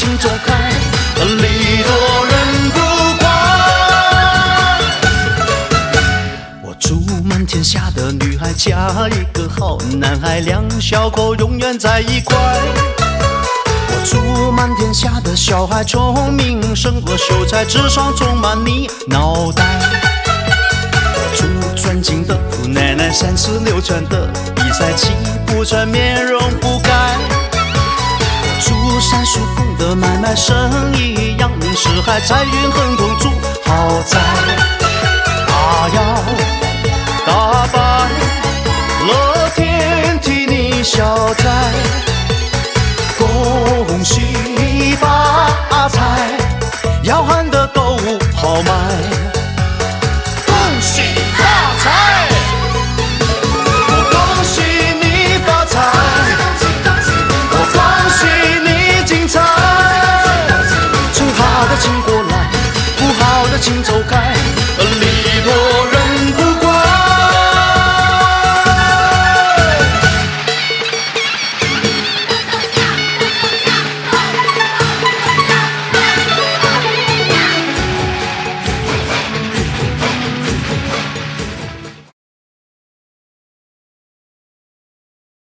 心中开，礼多人不怪。我祝满天下的女孩嫁一个好男孩，两小口永远在一块。我祝满天下的小孩聪明胜过秀才，智商充满你脑袋。我祝尊敬的姑奶奶三十六圈的比赛气不喘，面容不改。我祝三叔公的买卖生意扬名四海，财运亨通住豪宅。他要大摆乐天替你消灾，恭喜发财，要喊得购物好卖，恭喜